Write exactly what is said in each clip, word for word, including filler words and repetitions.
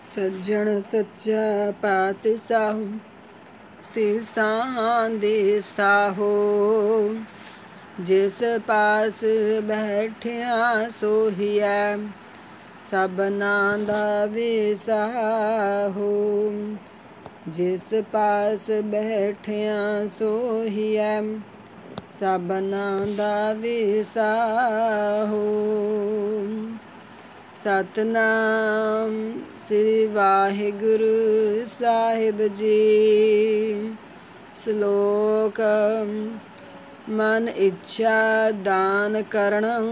ਸੱਜਣ ਸੱਚਾ ਪਾਤਸ਼ਾਹ ਸੀਸਾਂ ਦੇ ਸਾਹੋ, ਜਿਸ ਪਾਸ ਬੈਠਿਆ ਸੋਹੀਐ ਸਭਨਾਂ ਦਾ ਵਿਸਾਹੋ। ਜਿਸ ਪਾਸ ਬੈਠਿਆ ਸੋਹੀਐ ਸਭਨਾਂ ਦਾ ਵਿਸਾਹੋ। ਸਤਨਾਮ ਸ੍ਰੀ ਵਾਹਿਗੁਰੂ ਸਾਹਿਬ ਜੀ। ਸ਼ਲੋਕ। ਮਨ ਇੱਛਾ ਦਾਨ ਕਰਣੰ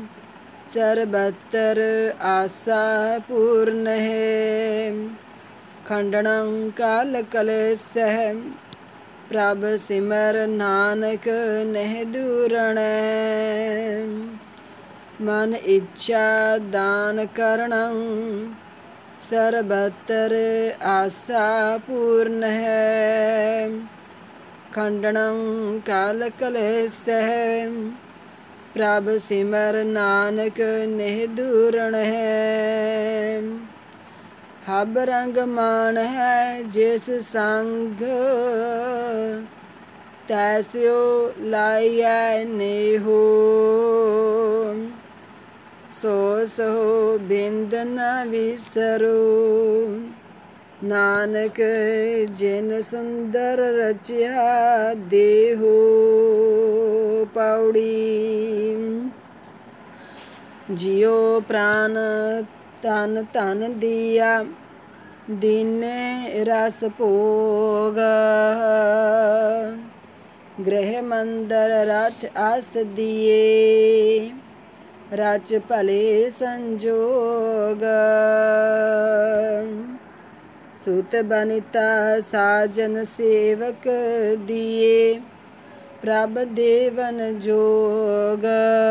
ਸਰਬੱਤਰ ਆਸਾ ਪੂਰਨ ਹੈ। ਖੰਡਨੰ ਕਾਲ ਕਲੇਸ਼ਹਿ ਪ੍ਰਭ ਸਿਮਰ ਨਾਨਕ ਨਹਿ ਦੂਰਣੈ। ਮਨ ਇੱਛਾ ਦਾਨ ਕਰਣੰ ਸਰਬੱਤਰ ਆਸਾ ਪੂਰਨ ਹੈ। ਖੰਡਨੰ ਕਾਲ ਕਲੇਸ਼ਹਿ ਪ੍ਰਭ ਸਿਮਰ ਨਾਨਕ ਨਹਿ ਦੂਰਣ ਹੈ। ਹਬ ਰੰਗ ਮਾਨ ਹੈ ਜਿਸ ਸੰਗ ਤੈਸਿਓ ਲਾਈਐ ਨੇਹੋ। ਸੋ ਸੋ ਬਿੰਦ ਨ ਵਿਸਰੋ ਨਾਨਕ ਜਿਨ ਸੁੰਦਰ ਰਚਿਆ ਦੇਹੋ। ਪੌੜੀ। ਜਿਉ ਪ੍ਰਾਨ ਤਨ ਧਨ ਦੀਆ ਦੀਨੇ ਰਸ ਭੋਗ। ਗ੍ਰਹਿ ਮੰਦਰ ਰਥ ਅਸ ਦੀਏ ਰਚ ਭਲੇ ਸੰਜੋਗ। ਸੁਤ ਬਨਿਤਾ ਸਾਜਨ ਸੇਵਕ ਦੀਏ ਪ੍ਰਭ ਦੇਵਨ ਜੋਗ।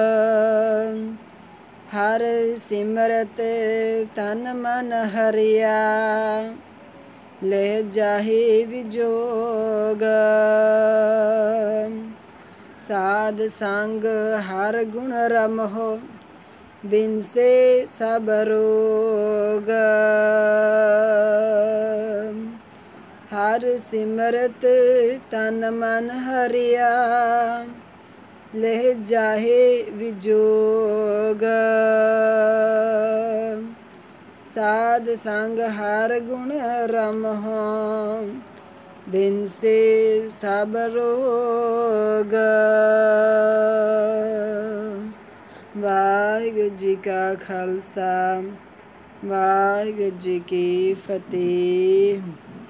ਹਰ ਸਿਮਰਤ ਤਨ ਮਨ ਹਰਿਆ ਲੈ ਜਾਹੇ ਵਿਜੋਗ। ਸਾਧ ਸੰਗ ਹਰ ਗੁਣ ਰਮਹੁ ਬਿਨਸੇ ਸਭ ਰੋਗ। ਹਰ ਸਿਮਰਤ ਤਨ ਮਨ ਹਰਿਆ ਲੈ ਜਾਹੇ ਵਿਜੋਗ। ਸਾਧ ਸੰਗ ਹਰ ਗੁਣ ਰਮਹੁ ਬਿਨਸੇ ਸਭ ਰੋਗ। ਵਾਹਿਗੁਰੂ ਜੀ ਕਾ ਖਾਲਸਾ ਵਾਹਿਗੁਰੂ ਜੀ ਕੀ ਫਤਿਹ।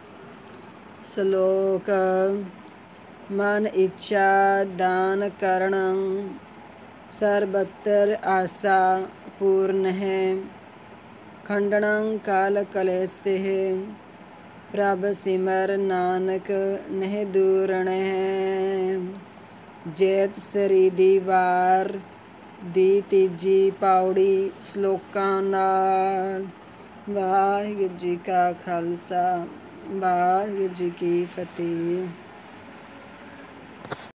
ਸ਼ਲੋਕ। ਮਨ ਇੱਛਾ ਦਾਨ ਕਰਣੰ ਸਰਬੱਤਰ ਆਸਾ ਪੂਰਨ ਹੈ। ਖੰਡਨੰ ਕਾਲ ਕਲੇਸ਼ਹਿ ਪ੍ਰਭ ਸਿਮਰ ਨਾਨਕ ਨਹਿ ਦੂਰਣ ਹੈ। ਜੈਤ ਸਰੀ ਦੀ ਵਾਰ ਦੀ ਤੀਜੀ ਪੌੜੀ ਸ਼ਲੋਕਾਂ ਨਾਲ। ਵਾਹਿਗੁਰੂ ਜੀ ਕਾ ਖਾਲਸਾ ਵਾਹਿਗੁਰੂ ਜੀ ਕੀ ਫਤਿਹ।